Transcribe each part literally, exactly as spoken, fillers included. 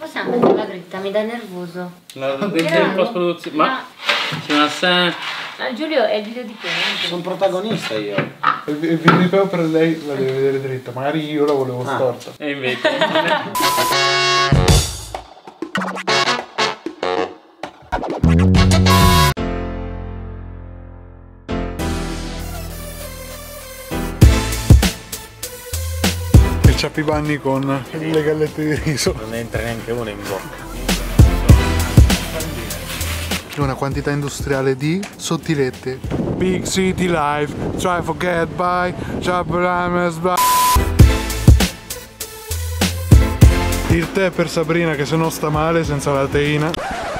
possiamo metterla dritta, mi dà nervoso. La dentro in post produzione. Ma c'è una sen. Ah, Giulio, è il video di te. Sono protagonista io. Il, il video di Peo per lei la deve vedere dritta, magari io la volevo ah. storta. E invece. Il ciappipanni con le gallette di riso. Non entra neanche uno in bocca. Una quantità industriale di sottilette. Big City Life, try forget by Chabrames by. Il tè per Sabrina che se no sta male senza la teina.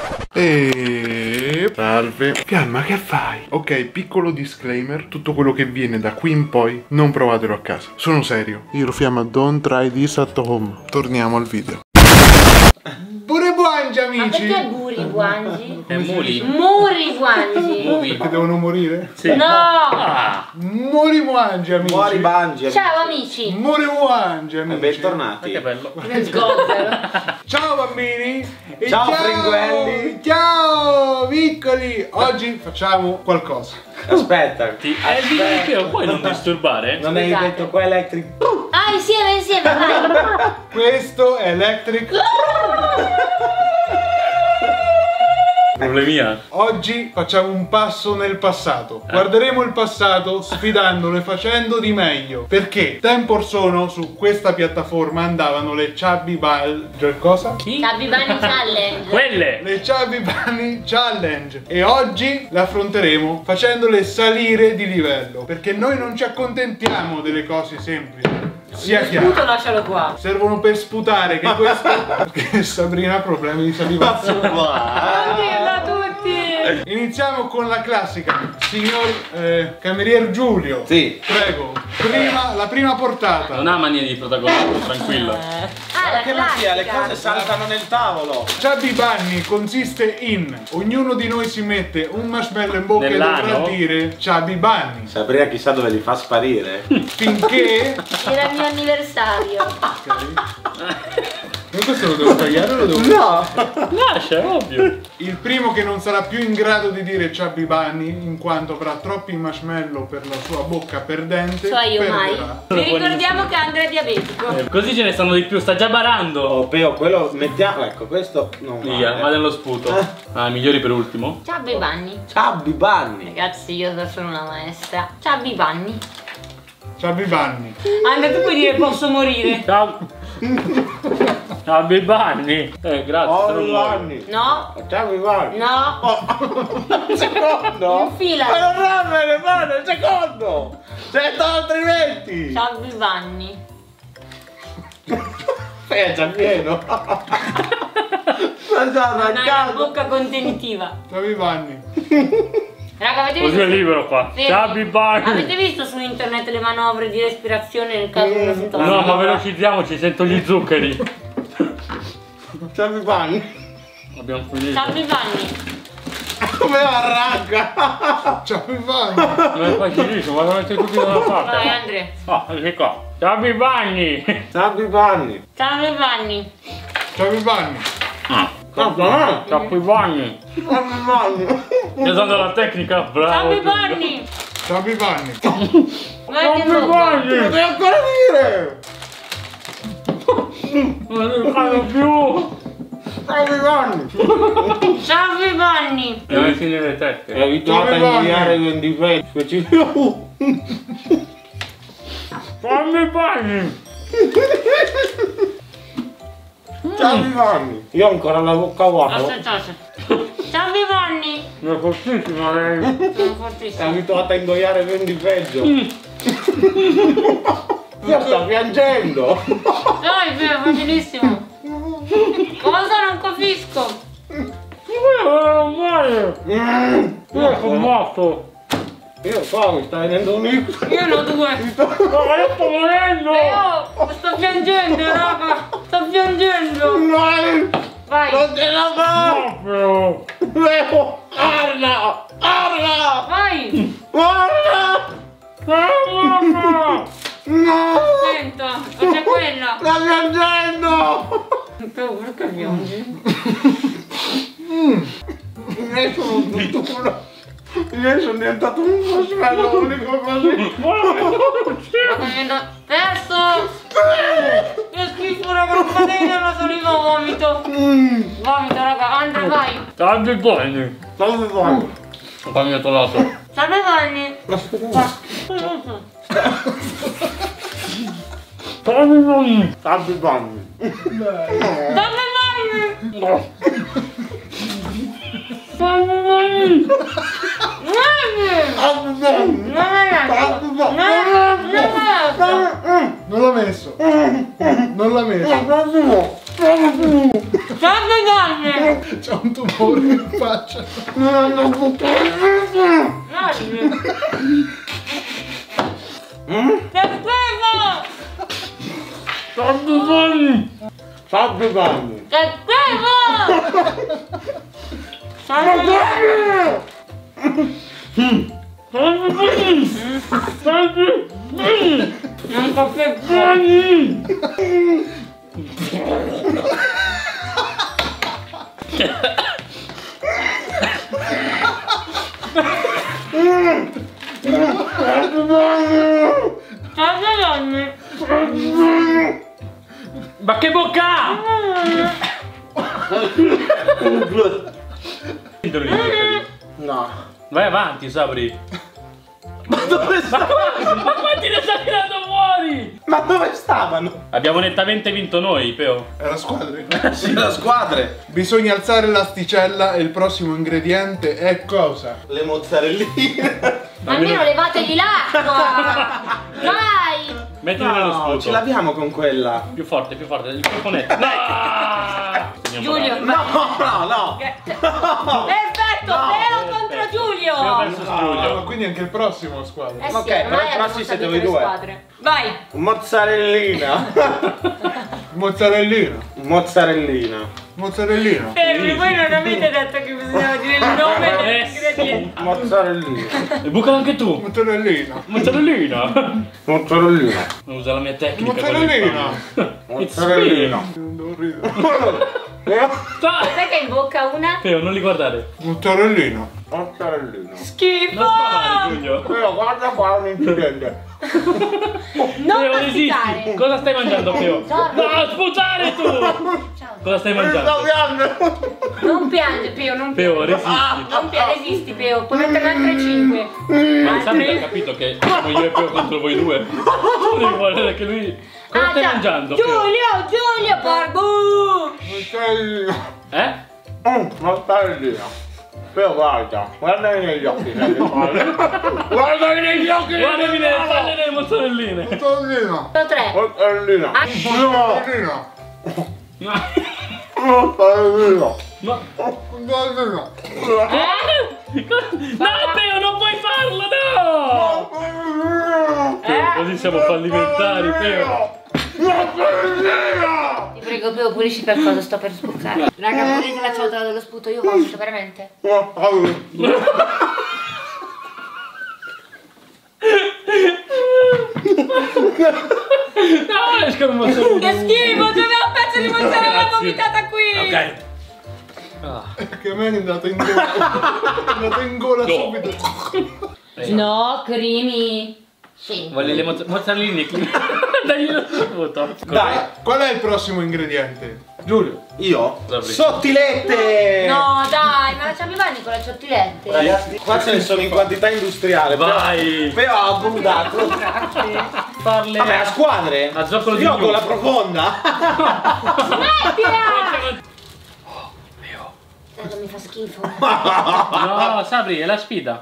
E salve. Pian, ma che fai? Ok, piccolo disclaimer, tutto quello che viene da qui in poi non provatelo a casa. Sono serio. Io lo chiamo Don't try this at home. Torniamo al video. Bure buangi amici! Ma perché buri buangi? È muli. Muri buangi! Perché devono morire? Sì. No! Ah. Muri buangi amici! Muori bangi. Ciao amici! Muri buangi E amici! bentornati. Che bello. Ciao bambini! E Ciao, fringuelli. Ciao piccoli! Oggi facciamo qualcosa. Aspetta. Ti... È il video di Peo, puoi non disturbare? Non hai Scusate. detto qua electric. Ah, insieme, insieme, vai! Questo è Electric. Problemia. Oggi facciamo un passo nel passato. Guarderemo il passato sfidandolo e facendo di meglio. Perché tempo or sono su questa piattaforma andavano le Chubby Bunny. Cosa? Chi? Chubby Bunny Challenge! Quelle. Le Chubby Bunny Challenge. E oggi le affronteremo facendole salire di livello. Perché noi non ci accontentiamo delle cose semplici. Sia chiaro. Sputo lascialo qua. Servono per sputare che questo. Perché Sabrina ha problemi di salivazione. Non dirlo a tutti! Iniziamo con la classica, signor eh, camerier Giulio. Sì. Prego, prima, la prima portata. Non ha manie di protagonismo, tranquillo. Ah, la Che magia, le classica. cose saltano nel tavolo. Chubby Bunny consiste in ognuno di noi si mette un marshmallow in bocca Nell'ano? e dovrà dire Chubby Bunny Sabrina chissà dove li fa sparire. finché. Era il mio anniversario. Ma questo lo devo tagliare o lo devo. No. Lascia, è ovvio. Il primo che non sarà più in grado di dire Chubby Bunny in quanto avrà troppi marshmallow per la sua bocca perdente. So io mai. perderà. Vi ricordiamo che Andrea è diabetico. Eh, così ce ne stanno di più, sta già barando. Oh, Peo, quello mettiamo. Ecco, questo non Via, vale. va nello sputo. Ah, migliori per ultimo. Chubby Bunny. Chubby Bunny. Ragazzi, io sono una maestra. Chubby Bunny. Chubby Bunny. Andrea, tu puoi dire posso morire? Ciao. Ciao Bibanni. Eh, grazie. Oh, sono buono. Bunny. No. Chubby Bunny. No. Un secondo. In fila. Ma non va bene, mano, un secondo. Cento altrimenti. Chubby Bunny. È già pieno. Ma già Non hai la arrancato. bocca contenitiva. Chubby Bunny. Raga, avete Così visto? è libero qua. Fermi. Ciao Bibanni. Avete visto su internet le manovre di respirazione nel caso uno si trova? No, ma velocizziamoci, sento gli zuccheri. Chubby Bunny. Abbiamo finito. Chubby Bunny. Come arranca. Chubby Bunny. Non è facilissimo, ma lo metti tutti da una Vai parte. Andrea. Ah, che qua. Ciao Bibanni. Chubby Bunny. Chubby Bunny. Chubby Bunny. Ah, Ah, ma- ciao Bibanni. Chubby Bunny. Usando la tecnica, bravo. Chubby Bunny. Chubby Bunny. Guarda che Ciao bocca. Devi Bibanni. ancora dire. Non ne fanno più. Chubby Bunny. Chubby Bunny. E vai a finire le tette. È abituato a Chubby Bunny. inviare in difetto specifico. Fammi Bibanni. Chubby Bunny. Io ho ancora la bocca vuota. Aspetta, aspetta. Chubby Bunny. È fortissima lei. Sono È fortissimo. abituata a ingoiare ben di peggio. Io sto piangendo. Dai, Feo, facilissimo. Cosa non capisco? Non muore. Io sono morto. Io so, mi sta venendo un ictus. Io ne ho due. Ma io sto morendo. Feo, sto piangendo, raga. Sto piangendo. No, Vai. non ce la fa. Proprio. Devo. Arna. Arna. Vai. Arna. Mamma. No. Senta, c'è quella. Sta piangendo. Però perché piangi? Io sono tutto uno. Io sono diventato un fosfello unico così. Perso! Che schifo raga, non fate vedere la saliva, vomito! Vomito raga, Andre vai! Salve buoni. Salve buoni. Fammi il tuo lato. Salve Vanni! Salve buoni. Salve buoni. Salve Vanni! Salve buoni. Salve buoni. Non l'ha messo. Non l'ha messo. Salve Vanni! C'ha un tumore in faccia. Che schifo! Salve buoni. Salve buoni. Che schifo! Salve Vanni! Salve buoni. Salve buoni. Non capisco! Buoni. Salve Vanni! Ma che bocca ha? No. Vai avanti, Sabri. Ma dove stavano? Ma quanti ne stai tirando fuori? Ma dove stavano? Abbiamo nettamente vinto noi, Peo. È la squadra. Sì, la squadre. Bisogna alzare l'asticella e il prossimo ingrediente è cosa? Le mozzarelline. Almeno levategli l'acqua! Dai! Mettili nello No, sputo. ce l'abbiamo con quella. Più forte, più forte. Il colponetto. No! Giulio! No, no, no. Perfetto! Pelo contro Giulio! Io verso Ah, Giulio. quindi anche il prossimo squadra. Eh sì, Ok, ormai però- abbiamo però sì, siete stabilito voi le due. squadre. Vai! Mozzarellina. Mozzarellino. Mozzarellina. Mozzarellino. Fermi, voi non avete detto che bisognava dire il nome Eh, dell'ingrediente. Mozzarellina. E buca anche tu. Mozzarellino. Mozzarellina. Mozzarellina. Usa la mia tecnica. Mozzarellina. Mozzarellina. Non rido. Aspetta che in bocca una. Peo, non li guardare. Mozzarellino. Mozzarellina. Schifo! Non sparare, Giulio. Però guarda qua un incidente. Non Peo, resisti. masticare! Cosa stai mangiando, Peo? No, sputare tu. Ciao. Cosa stai Sto mangiando? piangendo. Non piange Peo, non Peo, piange. resisti. Non piange, resisti Peo, puoi mettere altre cinque. Ma Sabri ha capito che siamo io e Peo contro voi due. Devi guardare che lui... Cosa stai già. mangiando, Peo? Giulio, Giulio, porco! Mozzarellina. Eh? Mm, mozzarellina. Però guarda, guardami negli occhi. Guardami negli occhi. Guardami nelle palle delle mozzarelline. Mozzarellino. Sono tre. Mozzarellina. Ah, Mozzarellino. Mozzarellina. Ma... Mozzarellino. eh? No, Peo, non puoi farlo, no! Peo, così siamo fallimentari, Peo. Ti prego Peo, pulisci per cosa sto per spuzzare. Raga, pulite la ciotola dello sputo, io vomito, veramente. No, escono mozzarella. Che schifo, c'aveva un pezzo di mozzarella Grazie. vomitata qui! Ok. Ah. Che a me è andato in gola. È andato in gola No. subito. No, crimi. Sì. Voglio le mozz mozzarelline. Dagli lo sputo. Dai, Qual è il prossimo ingrediente? Giulio, io? Sabri. Sottilette! No, dai, ma lasciami Vanni con le ciottilette. Ragazzi, qua ce ne sono in quantità industriale. Vai. Però ho budato. Farle Vabbè, a squadre? a zoccolo di Io più. con la profonda. Smettila! Eh, mi fa schifo. No, Sabri, è la sfida.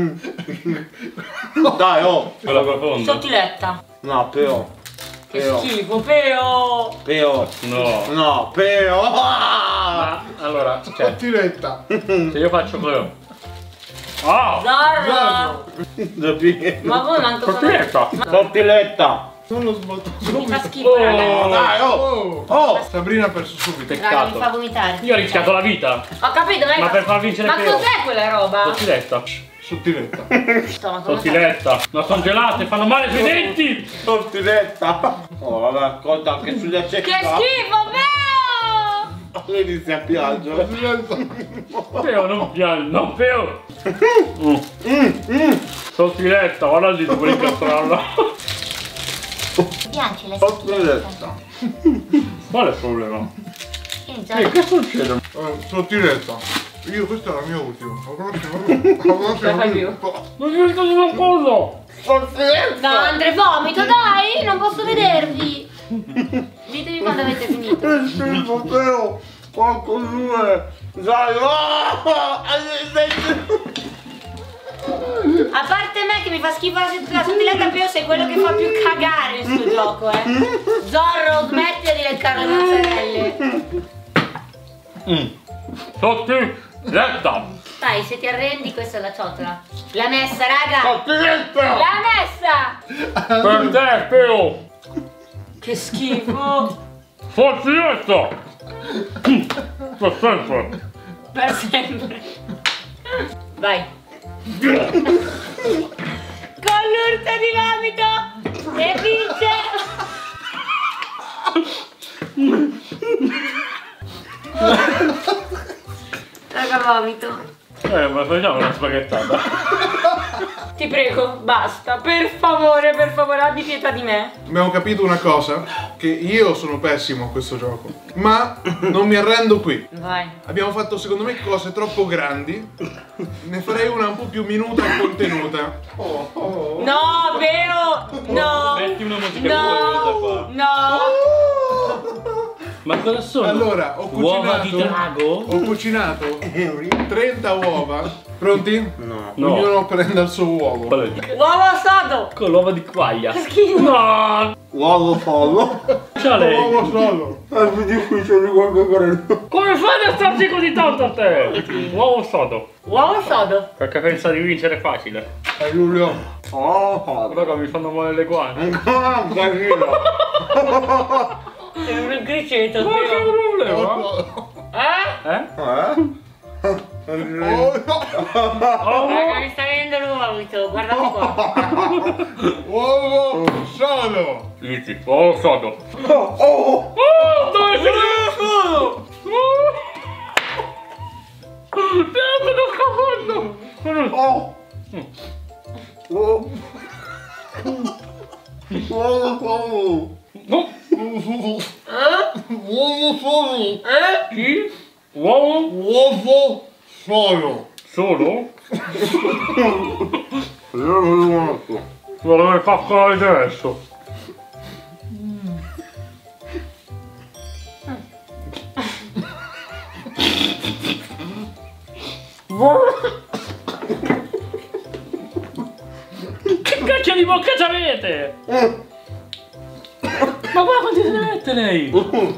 Dai, oh. Con la profonda. Sottiletta. No, però. Che Però. schifo, Peo! Peo. No. No, Peo. Ma allora, cioè, Tiretta. se io faccio quello. Oh! Zarro! Doppi- Ma voi manco sono... Sottiletta. Sottiletta. Non lo sbatto Mi fa subito. schifo, Oh. raga. Dai, oh. Oh. Oh. Sabrina ha perso subito. Raga, mi fa Peccato. vomitare. Io ho rischiato la vita. Ho capito, Ma per far vincere Ma Peo. cos'è quella roba? Sottiletta. Sottiletta. Sto, ma come Sottiletta. Ma sono gelate, fanno male sui denti. Sottiletta. Oh, vabbè, conta anche sugli accetti. Che schifo, Peo! Inizi a piangere. Peo, non piangi, no, Peo. Mm. Mm, mm. Sottiletta, guarda lì tu quel castrollo. Pianci la Sottiletta. Qual è il problema? Inizia. Che succede? Eh, sottiletta. Io questa è la mia ultima. La prossima. La prossima. La fai più? Non mi ricordo di un collo. No, Andre, vomito, dai, non posso vedervi. Ditemi quando avete finito. Che schifo, Teo. Quanto due. Dai, oh, A parte me che mi fa schifo la, la sottiletta, Pio sei quello che fa più cagare in sto gioco, eh. Zorro, smetti di leccare le mozzarelle. Mm. Sottiletta. Dai, se ti arrendi questa è la ciotola. L'ha messa, raga. Sottiletta. L'ha messa. Per te, Peo. Che schifo. Sottiletta. Per sempre. Per sempre. Vai. Con l'urto di vomito e vince. Raga, vomito. Eh, ma facciamo una spaghettata. Ti prego, basta. Per favore, per favore, abbi pietà di me. Abbiamo capito una cosa, che io sono pessimo a questo gioco, ma non mi arrendo qui. Vai. Abbiamo fatto secondo me cose troppo grandi, ne farei una un po' più minuta e contenuta. No, vero? No. Metti una musica No. qua. No. Ma cosa sono? Allora, ho Uova di cucinato, drago? ho cucinato trenta uova. Pronti? No. No. Ognuno prenda il suo uovo. Qual è? Uovo sodo. Con l'uovo di quaglia. Schifo. No! Uovo solo. C'ha lei. Uovo solo. È più difficile di quel che credo. Come fai a starci così tanto a te? Uovo sodo. Uovo sodo. Perché pensa di vincere facile. È Giulio. Oh, Raga, mi fanno male le guance. ancora un casino. Sei un criceto. Ma che problema? Eh? Eh? Eh? Oh, Raga, mi sta venendo il vomito. Guardate qua. uovo solo. Inizi, uovo sodo. Oh, oh. Oh, dove sei andato? Piano, non cavallo. Oh. Oh. Uovo solo. No. Uovo solo. Chi? Uovo? Uovo solo. Solo? Io non lo conosco. Guarda come fa caldo adesso. Che cacchio di bocca c'avete? Ma guarda quanti se ne mette lei?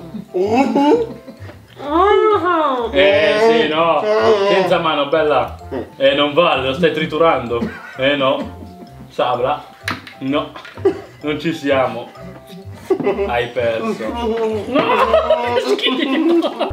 Eh sì, no. Senza mano, bella. Eh non vale, lo stai triturando. Eh no. Sabla. No. Non ci siamo. Hai perso. No, che schifo.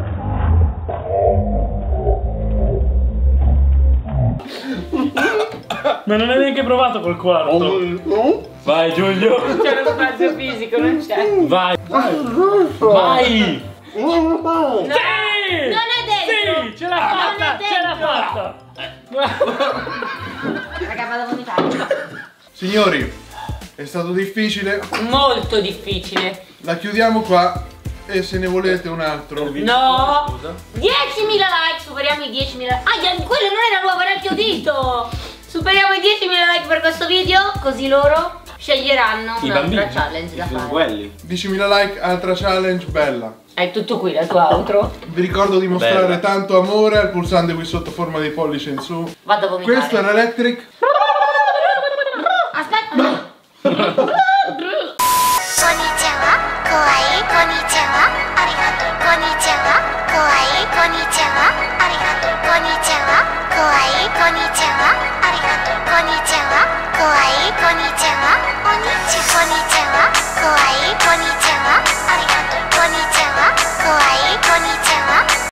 Ma non hai neanche provato col quarto. Vai Giulio. Non c'è lo spazio fisico, non c'è. Vai. Vai. No, Sì! non è dentro. Sì, ce l'ha fatta, Non è ce l'ha dentro. fatta. Raga, vado a vomitare. Signori, è stato difficile. Molto difficile. La chiudiamo qua. E se ne volete un altro. No. diecimila like, superiamo i diecimila. Ah, quello non era nuovo, era il chiudito. Superiamo i diecimila like per questo video, così loro sceglieranno I un'altra bambini. challenge da fare. Quelli. diecimila like, altra challenge bella. È tutto qui la tua outro. Vi ricordo di mostrare Bella. tanto amore al pulsante qui sotto forma di pollice in su. Vado a vomitare. Questo è l'Electric. Aspetta. こんにちは、かわいい、こんにちは、ありがとう、こんにちは、かわいい、こんにちは、ありがとう、こんにちは、かわいい、こんにちは、ありがとう、こんにちは、かわいい、こんにちは、おにち、こんにちは、かわいい、こんにちは、ありがとう、こんにちは、かわいい、こんにちは。